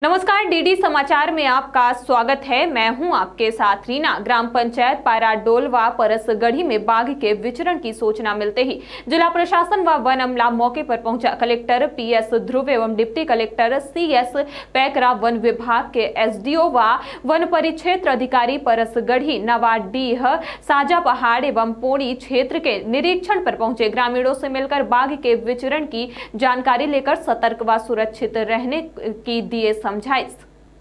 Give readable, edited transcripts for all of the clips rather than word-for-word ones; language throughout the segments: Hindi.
नमस्कार, डीडी समाचार में आपका स्वागत है। मैं हूं आपके साथ रीना। ग्राम पंचायत पाराडोल व परसगढ़ी में बाघ के विचरण की सूचना मिलते ही जिला प्रशासन व वन अमला मौके पर पहुंचा। कलेक्टर पीएस ध्रुव एवं डिप्टी कलेक्टर सीएस पैकरा, वन विभाग के एसडीओ व वन परिक्षेत्र अधिकारी परसगढ़ी, नवाडीह, साजा पहाड़ एवं पोड़ी क्षेत्र के निरीक्षण पर पहुंचे। ग्रामीणों से मिलकर बाघ के विचरण की जानकारी लेकर सतर्क व सुरक्षित रहने की दिए समझाइश।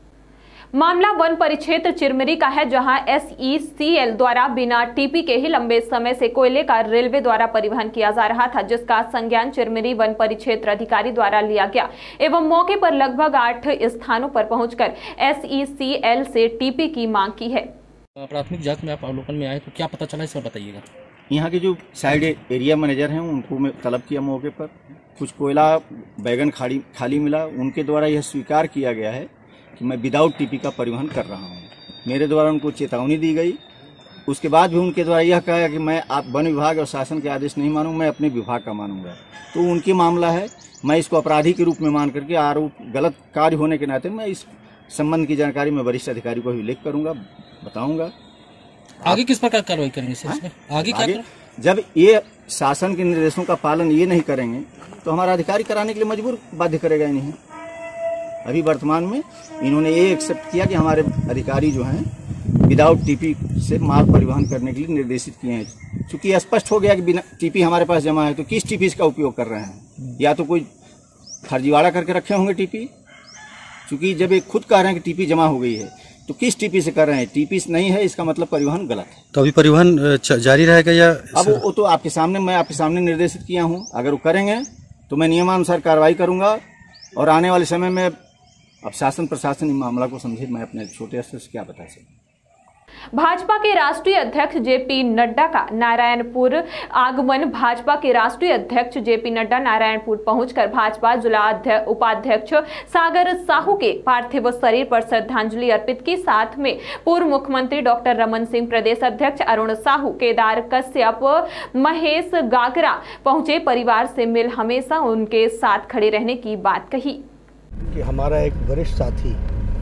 मामला वन परिक्षेत्र चिरमिरी का है, जहां SECL द्वारा बिना टीपी के ही लंबे समय से कोयले का रेलवे द्वारा परिवहन किया जा रहा था, जिसका संज्ञान चिरमिरी वन परिक्षेत्र अधिकारी द्वारा लिया गया एवं मौके पर लगभग 8 स्थानों पर पहुंचकर SECL से टीपी की मांग की है। प्राथमिक जांच में आप अवलोकन में आए तो क्या पता चला, इसमें बताइएगा। यहाँ के जो साइड एरिया मैनेजर हैं उनको मैं तलब किया मौके पर। कुछ कोयला बैगन खाली मिला, उनके द्वारा यह स्वीकार किया गया है कि मैं विदाउट टीपी का परिवहन कर रहा हूँ। मेरे द्वारा उनको चेतावनी दी गई। उसके बाद भी उनके द्वारा यह कहा कि मैं आप वन विभाग और शासन के आदेश नहीं मानूंगा, मैं अपने विभाग का मानूंगा। तो उनकी मामला है, मैं इसको अपराधी के रूप में मान करके आरोप गलत कार्य होने के नाते मैं इस संबंध की जानकारी मैं वरिष्ठ अधिकारी को उल्लेख करूंगा, बताऊंगा। आगे किस प्रकार कार्रवाई करेंगे सर इसमें? आगे क्या जब ये शासन के निर्देशों का पालन ये नहीं करेंगे तो हमारा अधिकारी कराने के लिए मजबूर बाध्य करेगा ही नहीं। अभी वर्तमान में इन्होंने ये एक्सेप्ट किया कि हमारे अधिकारी जो हैं विदाउट टीपी से माल परिवहन करने के लिए निर्देशित किए हैं। चूंकि स्पष्ट हो गया कि बिना टीपी हमारे पास जमा है, तो किस टीपी का उपयोग कर रहे हैं? या तो कोई फर्जीवाड़ा करके रखे होंगे टीपी। चूंकि जब ये खुद कह रहे हैं कि टीपी जमा हो गई है, तो किस टीपी से कर रहे हैं? टीपी नहीं है, इसका मतलब परिवहन गलत है। तो अभी परिवहन जारी रहेगा या अब वो तो आपके सामने, मैं आपके सामने निर्देशित किया हूं। अगर वो करेंगे तो मैं नियमानुसार कार्रवाई करूंगा और आने वाले समय में अब शासन प्रशासन इस मामला को समझे, मैं अपने छोटे स्तर से क्या बता सकता। भाजपा के राष्ट्रीय अध्यक्ष जेपी नड्डा का नारायणपुर आगमन। भाजपा के राष्ट्रीय अध्यक्ष जेपी नड्डा नारायणपुर पहुंचकर भाजपा जिला उपाध्यक्ष सागर साहू के पार्थिव शरीर पर श्रद्धांजलि अर्पित की। साथ में पूर्व मुख्यमंत्री डॉक्टर रमन सिंह, प्रदेश अध्यक्ष अरुण साहू, केदार कश्यप, महेश गागरा पहुंचे। परिवार से मिल हमेशा उनके साथ खड़े रहने की बात कही। कि हमारा एक वरिष्ठ साथी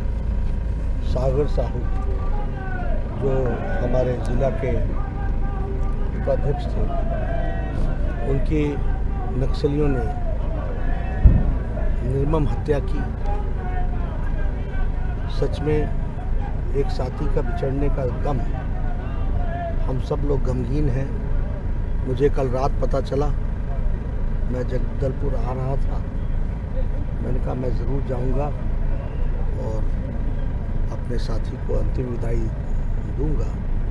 सागर साहू, जो हमारे जिला के उपाध्यक्ष थे, उनकी नक्सलियों ने निर्मम हत्या की। सच में एक साथी का बिछड़ने का गम, हम सब लोग गमगीन हैं। मुझे कल रात पता चला, मैं जगदलपुर आ रहा था, मैंने कहा मैं ज़रूर जाऊंगा और अपने साथी को अंतिम विदाई दूंगा।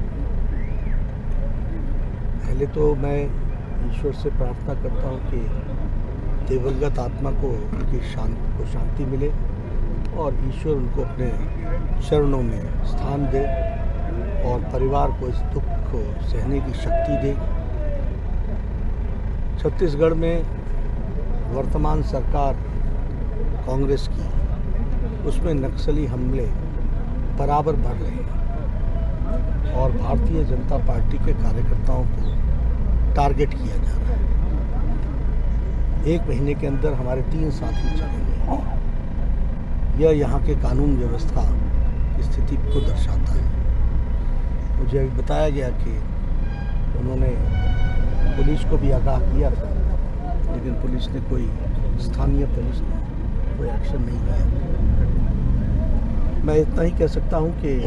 पहले तो मैं ईश्वर से प्रार्थना करता हूं कि दिवंगत आत्मा को उनकी शांति मिले और ईश्वर उनको अपने चरणों में स्थान दे और परिवार को इस दुख को सहने की शक्ति दे। छत्तीसगढ़ में वर्तमान सरकार कांग्रेस की, उसमें नक्सली हमले बराबर बढ़ रहे हैं और भारतीय जनता पार्टी के कार्यकर्ताओं को टारगेट किया जा रहा है। 1 महीने के अंदर हमारे 3 साथी चलेंगे। यह यहाँ के कानून व्यवस्था की स्थिति को दर्शाता है। मुझे अभी बताया गया कि उन्होंने पुलिस को भी आगाह किया था, लेकिन पुलिस ने स्थानीय पुलिस ने कोई एक्शन नहीं लिया। मैं इतना ही कह सकता हूँ कि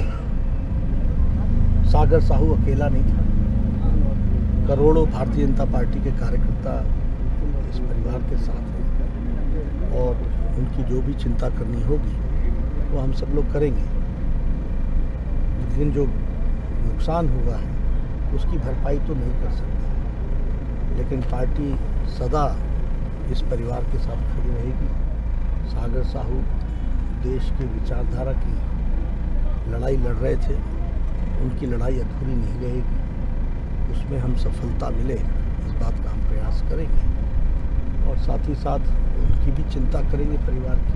सागर साहू अकेला नहीं था। करोड़ों भारतीय जनता पार्टी के कार्यकर्ता इस परिवार के साथ हैं और उनकी जो भी चिंता करनी होगी वो हम सब लोग करेंगे। लेकिन जो नुकसान हुआ है उसकी भरपाई तो नहीं कर सकते, लेकिन पार्टी सदा इस परिवार के साथ खड़ी रहेगी। सागर साहू देश की विचारधारा की लड़ाई लड़ रहे थे, उनकी लड़ाई अधूरी नहीं रहेगी। उसमें हम सफलता मिले, इस बात का हम प्रयास करेंगे और साथ ही साथ उनकी भी चिंता करेंगे परिवार की।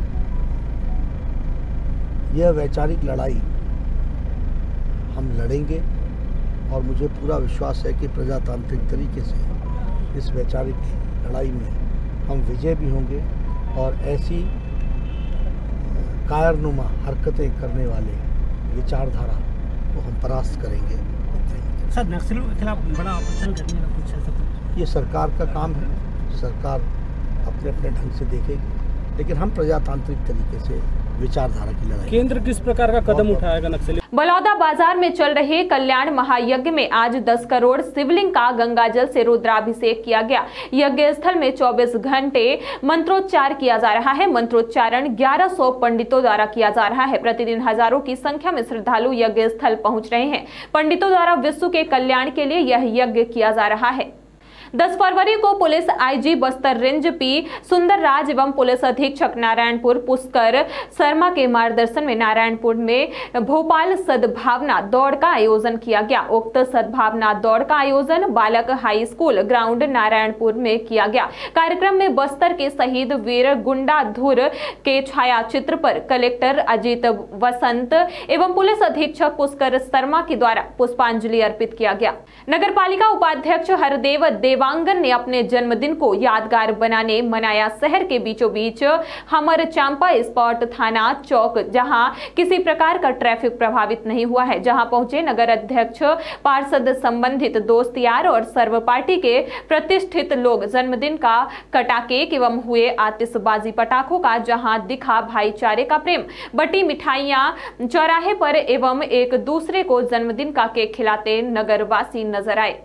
यह वैचारिक लड़ाई हम लड़ेंगे और मुझे पूरा विश्वास है कि प्रजातांत्रिक तरीके से इस वैचारिक लड़ाई में हम विजय भी होंगे और ऐसी कायरनुमा हरकतें करने वाले विचारधारा को हम परास्त करेंगे। सर, नक्सलियों के खिलाफ बड़ा ऑपरेशन करने का कुछ ऐसा ये सरकार का काम है, सरकार अपने अपने ढंग से देखेगी, लेकिन हम प्रजातांत्रिक तरीके से विचारधारा की लड़ाई। केंद्र किस प्रकार का कदम उठाएगा नक्सली? बलौदा बाजार में चल रहे कल्याण महायज्ञ में आज 10 करोड़ शिवलिंग का गंगाजल से रुद्राभिषेक किया गया। यज्ञ स्थल में 24 घंटे मंत्रोच्चार किया जा रहा है। मंत्रोच्चारण 1100 पंडितों द्वारा किया जा रहा है। प्रतिदिन हजारों की संख्या में श्रद्धालु यज्ञ स्थल पहुंच रहे हैं। पंडितों द्वारा विश्व के कल्याण के लिए यह यज्ञ किया जा रहा है। 10 फरवरी को police IG Bastar range P Sundarraj एवं पुलिस अधीक्षक नारायणपुर पुष्कर शर्मा के मार्गदर्शन में नारायणपुर में भोपाल सद्भावना दौड़ का आयोजन किया गया। उक्त सद्भावना दौड़ का आयोजन बालक हाई स्कूल ग्राउंड नारायणपुर में किया गया। कार्यक्रम में बस्तर के शहीद वीर गुंडाधुर के छाया चित्र पर कलेक्टर अजीत वसंत एवं पुलिस अधीक्षक पुष्कर शर्मा के द्वारा पुष्पांजलि अर्पित किया गया। नगर पालिका उपाध्यक्ष हरदेव देवांगन ने अपने जन्मदिन को यादगार बनाने मनाया। शहर के बीचों बीच हमर चांपा स्पॉट थाना चौक, जहां किसी प्रकार का ट्रैफिक प्रभावित नहीं हुआ है, जहां पहुंचे नगर अध्यक्ष, पार्षद, संबंधित दोस्त यार और सर्व पार्टी के प्रतिष्ठित लोग। जन्मदिन का कटा केक एवं हुए आतिशबाजी पटाखों का जहां दिखा भाईचारे का प्रेम, बटी मिठाइयां चौराहे पर एवं एक दूसरे को जन्मदिन का केक खिलाते नगरवासी नजर आए।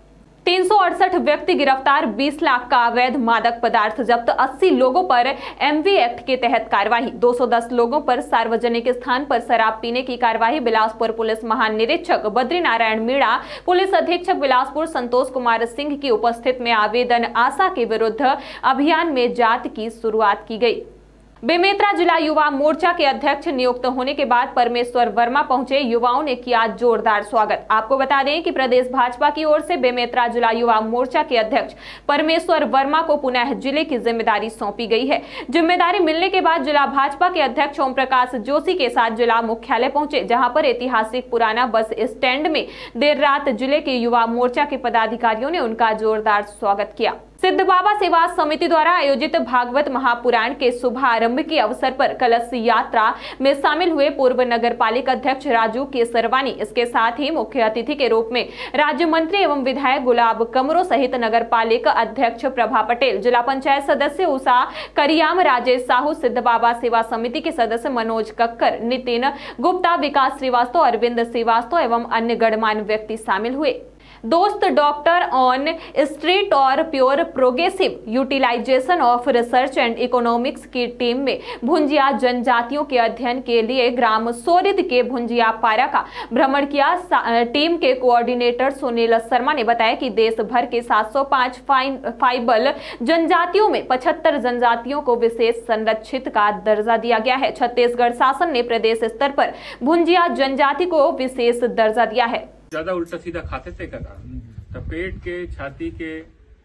368 व्यक्ति गिरफ्तार, 20 लाख का अवैध मादक पदार्थ जब्त, 80 लोगों पर एमवी एक्ट के तहत कार्रवाई, 210 लोगों पर सार्वजनिक स्थान पर शराब पीने की कार्रवाई। बिलासपुर पुलिस महानिरीक्षक बद्रीनारायण मीणा, पुलिस अधीक्षक बिलासपुर संतोष कुमार सिंह की उपस्थिति में आवेदन आशा के विरुद्ध अभियान में जांच की शुरुआत की गई। बेमेतरा जिला युवा मोर्चा के अध्यक्ष नियुक्त होने के बाद परमेश्वर वर्मा पहुंचे। युवाओं ने किया जोरदार स्वागत। आपको बता दें कि प्रदेश भाजपा की ओर से बेमेतरा जिला युवा मोर्चा के अध्यक्ष परमेश्वर वर्मा को पुनः जिले की जिम्मेदारी सौंपी गई है। जिम्मेदारी मिलने के बाद जिला भाजपा के अध्यक्ष ओम प्रकाश जोशी के साथ जिला मुख्यालय पहुंचे, जहां पर ऐतिहासिक पुराना बस स्टैंड में देर रात जिले के युवा मोर्चा के पदाधिकारियों ने उनका जोरदार स्वागत किया। सिद्ध बाबा सेवा समिति द्वारा आयोजित भागवत महापुराण के शुभारंभ के अवसर पर कलश यात्रा में शामिल हुए पूर्व नगर पालिका अध्यक्ष राजू केसरवानी, इसके साथ ही मुख्य अतिथि के रूप में राज्य मंत्री एवं विधायक गुलाब कमरो सहित नगर पालिका अध्यक्ष प्रभा पटेल, जिला पंचायत सदस्य उषा करियाम, राजेश साहू, सिद्ध बाबा सेवा समिति के सदस्य मनोज कक्कर, नितिन गुप्ता, विकास श्रीवास्तव, अरविंद श्रीवास्तव एवं अन्य गणमान्य व्यक्ति शामिल हुए। दोस्त डॉक्टर ऑन स्ट्रीट और pure progressive utilisation of research and economics की टीम में भुंजिया जनजातियों के अध्ययन के लिए ग्राम सोरिद के भुंजिया पारा का भ्रमण किया। टीम के कोऑर्डिनेटर सुनील शर्मा ने बताया कि देश भर के 705 फाइबल जनजातियों में 75 जनजातियों को विशेष संरक्षित का दर्जा दिया गया है। छत्तीसगढ़ शासन ने प्रदेश स्तर पर भुंजिया जनजाति को विशेष दर्जा दिया है। ज्यादा उल्टा सीधा खाते थे का तो पेट के, छाती के,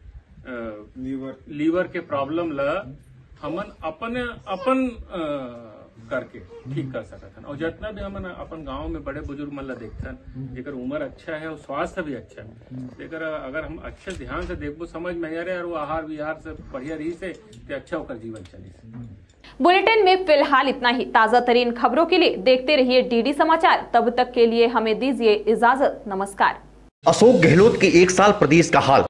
लीवर के प्रॉब्लम ला हमन अपन करके ठीक कर सकत हन। और जितना भी हमन अपन गांव में बड़े बुजुर्ग मन ला देखथन, जेकर उम्र अच्छा है और स्वास्थ्य भी अच्छा है, जेकर अगर हम अच्छे ध्यान से देखबो समझ में आ रहे और आहार विहार से बढ़िया रही से अच्छा होकर जीवन चली। बुलेटिन में फिलहाल इतना ही। ताजा तरीन खबरों के लिए देखते रहिए डीडी समाचार। तब तक के लिए हमें दीजिए इजाजत। नमस्कार। अशोक गहलोत के 1 साल प्रदेश का हाल।